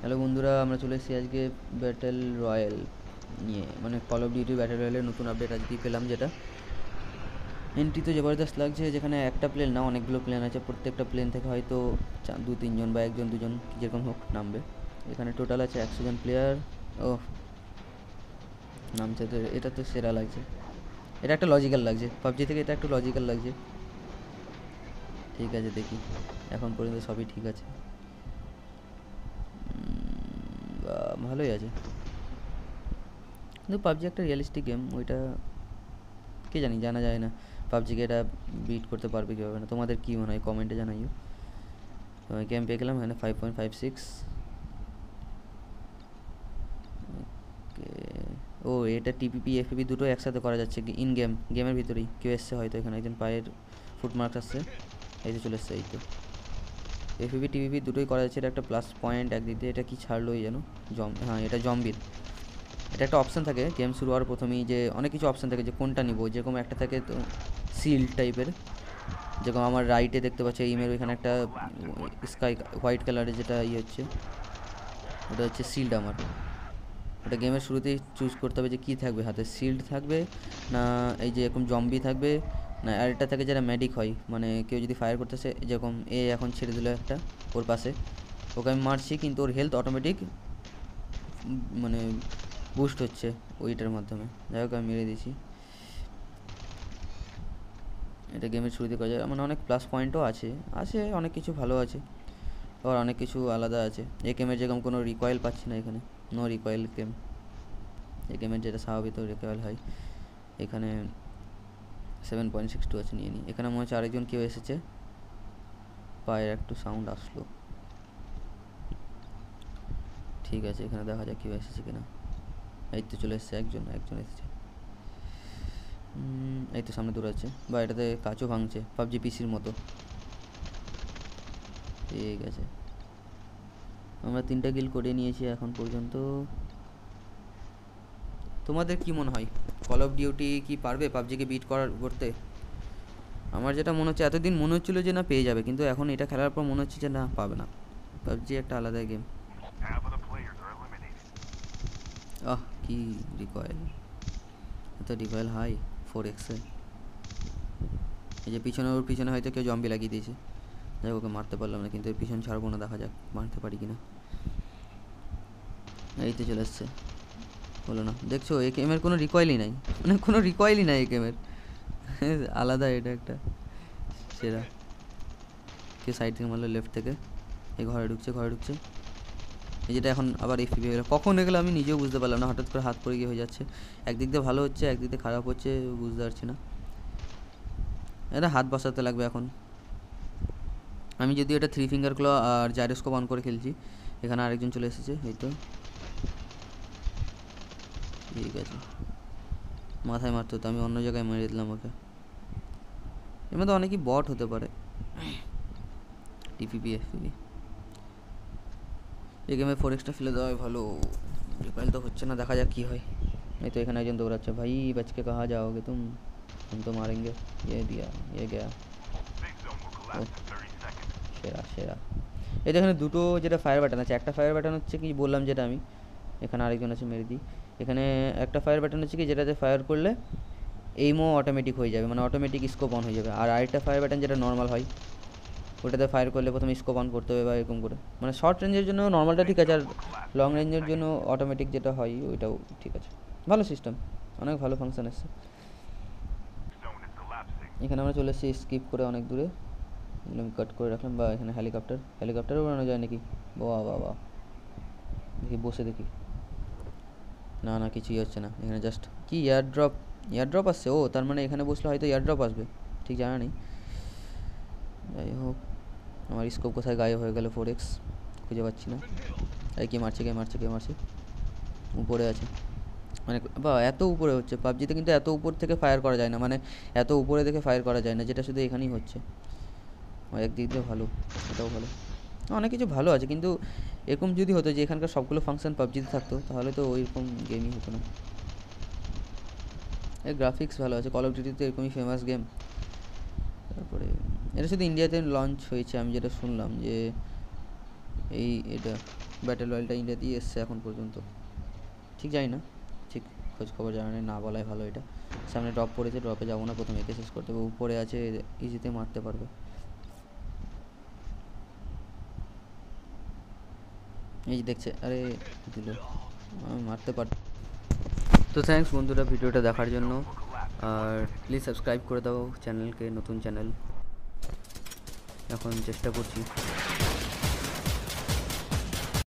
Hello বন্ধুরা, আমরা চলে এসেছি আজকে ব্যাটেল রয়্যাল নিয়ে, মানে কল অফ ডিউটি ব্যাটেল রয়্যালের নতুন আপডেট আজকেই পেলাম। যেটা এন্ট্রি তো জবরদস্ত লাগছে, যেখানে একটা প্লেন না অনেকগুলো প্লেন আছে, প্রত্যেকটা প্লেন থেকে হয়তো 2-3 জন বা 1-2 জন যেরকম হোক নামবে। এখানে টোটাল আছে 100 জন প্লেয়ার। ও নামছে তো, এটা তো সেরা লাগছে, এটা একটা লজিক্যাল লাগছে, পাবজি থেকে এটা একটু লজিক্যাল লাগছে। ঠিক আছে, দেখি, এখন পর্যন্ত সবই ঠিক আছে। ভালোই আছে, কিন্তু পাবজি একটা রিয়েলিস্টিক গেম, ওইটা কে জানি, জানা যায় না পাবজিকে এটা বিট করতে পারবে কি হবে না। তোমাদের কী মনে হয় কমেন্টে জানাইও। গেম পেয়ে গেলাম এখানে 5.56। ওকে, ও এটা টিপিপি এফপিপি দুটো একসাথে করা যাচ্ছে ইন গেমের ভিতরেই। কেউ এসছে হয়তো, এখানে একজন পায়ের ফুটমার্ক আসছে, এই তো চলে এসছে, এই তো। এফপিপি টিপিপি দুটোই করা যাচ্ছে, এটা একটা প্লাস পয়েন্ট একদিক দিয়ে। এটা কি ছাড়লো এই যেন হ্যাঁ, এটা জম্বির। এটা একটা অপশান থাকে গেম শুরু হওয়ার প্রথমেই, যে অনেক কিছু অপশান থাকে যে কোনটা নিব। যেরকম একটা থাকে তো সিল টাইপের, যেরকম আমার রাইটে দেখতে পাচ্ছি ইমের ওইখানে একটা স্কাই হোয়াইট কালারের যেটা হচ্ছে, ওটা হচ্ছে শিল্ড আমার। ওটা গেমের শুরুতেই চুজ করতে হবে যে কী থাকবে হাতে, শিল্ড থাকবে না এই যে এরকম জম্বি থাকবে, না আরেকটা থাকে যারা মেডিক হয়, মানে কেউ যদি ফায়ার করতেছে, যেরকম এখন ছেড়ে দিল একটা ওর পাশে, ওকে আমি মারছি কিন্তু ওর হেলথ অটোমেটিক মানে বুস্ট হচ্ছে ওইটার মাধ্যমে। যাই হোক, আমি মেরে দিয়েছি। এটা গেমের শুরুতে করা যায়, মানে অনেক প্লাস পয়েন্টও আছে, অনেক কিছু ভালো আছে, আবার অনেক কিছু আলাদা আছে। এই গেমের যেরকম কোনো রিকয়েল পাচ্ছি না এখানে, নো রিকয়েল গেম। এই গেমের যেটা স্বাভাবিক রিকয়েল হয়, এখানে 7.62 আছে, নিয়ে নিই। এখানে মনে হচ্ছে আরেকজন কেউ এসেছে, পায়ের একটু সাউন্ড আসলো। ঠিক আছে, এখানে দেখা যাক কেউ এসেছে কিনা। এই তো চলে এসেছে, একজন এসেছে। এই তো সামনে দৌড়াচ্ছে, বা এটাতে কাচও ভাঙছে পাবজি পিসির মতো। ঠিক আছে, আমরা 3টা কিল করে নিয়েছি এখন পর্যন্ত। তোমাদের কি মনে হয় কল অফ ডিউটি কি পারবে পাবজিকে বিট করতে? আমার যেটা মনে হচ্ছে, এতদিন মনে হচ্ছিলো যে না পেয়ে যাবে, কিন্তু এখন এটা খেলার পর মনে হচ্ছে যে না, পাবে না। পাবজি একটা আলাদা গেম। কি রিকয়েল, এত রিকয়েল হাই 4x। এই যে ওর পিছনে হয়তো কেউ জম্বি লাগিয়ে দিয়েছে। যাই ওকে মারতে পারলাম না, কিন্তু এর পিছন ছাড়বো না, দেখা যাক মারতে পারি কিনা। এই তো চলে এসছে, হলো না। দেখছো এই গেমের কোনো রিকয়েলই নাই, মানে কোনো রিকয়েলই নাই এই গেমের। আলাদা, এটা একটা সেরা। কে সাইড থেকে মারলো, লেফট থেকে। এই ঘরে ঢুকছে। এই যেটা এখন আবার এই ফিবে গেলো, কখন এগুলো আমি নিজেও বুঝতে পারলাম না, হঠাৎ করে হাত পড়ে গিয়ে হয়ে যাচ্ছে। একদিক দিয়ে ভালো হচ্ছে, একদিক দিয়ে খারাপ হচ্ছে, বুঝতে পারছি না। এটা হাত বসাতে লাগবে এখন। আমি যদিও এটা 3 ফিঙ্গার ক্লো আর জাইরোস্কোপ অন করে খেলছি। এখানে আরেকজন চলে এসেছে, এই তো। ঠিক আছে, মাথায় মারতে হতো, আমি অন্য জায়গায় মেরে দিলাম ওকে। এর মধ্যে অনেকই বট হতে পারে। টিপিপি এফপিপি এই গেমে 4xটা ফেলে দেওয়াই ভালো। রিকয়েল তো হচ্ছে না, দেখা যাক কী হয়। এই তো এখানে একজন দৌড়াচ্ছে, ভাই বচকে কাহা যাওগে তুম, हम तो मारेंगे। ये दिया, ये गया। ও সেরা। এই এখানে দুটো যেটা ফায়ার বাটন আছে, একটা ফায়ার বাটন হচ্ছে কি বললাম যেটা আমি, এখানে আরেকজন আছে, মেরে দিই। এখানে একটা ফায়ার বাটন হচ্ছে কি যেটাতে ফায়ার করলে এইমও অটোমেটিক হয়ে যাবে, মানে অটোমেটিক স্কোপ অন হয়ে যাবে। আর আরেকটা ফায়ার বাটন যেটা নর্মাল হয়, ওটাতে ফায়ার করলে প্রথমে স্কোপ অন করতে হবে বা এরকম করে। মানে শর্ট রেঞ্জের জন্য নর্মালটা ঠিক আছে, আর লং রেঞ্জের জন্য অটোমেটিক যেটা হয় ওইটাও ঠিক আছে। ভালো সিস্টেম, অনেক ভালো ফাংশন এসছে। এখানে আমরা চলে এসেছি স্কিপ করে অনেক দূরে, কাট করে রাখলাম। বা এখানে হেলিকপ্টারও উড়ানো যায় নাকি? বাহ, দেখি বসে দেখি। না কিছুই হচ্ছে না এখানে, জাস্ট কি এয়ারড্রপ আসছে। ও তার মানে এখানে বসলে হয়তো এয়ারড্রপ আসবে, ঠিক জানা নেই। যাই হোক, আমার স্কোপ কোথায় গায়েব হয়ে গেল, 4x খুঁজে পাচ্ছি না। এই কে মারছে, উপরে আছে। মানে বা এত উপরে হচ্ছে পাবজিতে, কিন্তু এত উপর থেকে ফায়ার করা যায় না, মানে এত উপরে থেকে ফায়ার করা যায় না, যেটা শুধু এখানেই হচ্ছে। একদিক দিয়ে ভালো, এটাও ভালো, অনেক কিছু ভালো আছে। কিন্তু এরকম যদি হতো যে এখানকার সবগুলো ফাংশন পাবজিতে থাকতো, তাহলে তো ওইরকম গেমই হতো না। এর গ্রাফিক্স ভালো আছে, কল অফ ডিউটিতে এরকমই ফেমাস গেম। তারপরে এটা শুধু ইন্ডিয়াতে লঞ্চ হয়েছে, আমি যেটা শুনলাম, যে এটা ব্যাটেল রয়্যালটা ইন্ডিয়াতেই এসছে এখন পর্যন্ত, ঠিক জানি না, ঠিক খোঁজ খবর জানা নেই, না বলাই ভালো। এটা সামনে ড্রপ পড়েছে, ড্রপে যাবো না, প্রথমে একে শেষ করতে হবে। উপরে আছে, ইজিতে মারতে পারবে। এই দেখছে, আরে দিল, আমি মারতে পার। তো থ্যাঙ্কস বন্ধুরা ভিডিওটা দেখার জন্য, আর প্লিজ সাবস্ক্রাইব করে দাও চ্যানেলকে, নতুন চ্যানেল এখন চেষ্টা করছি।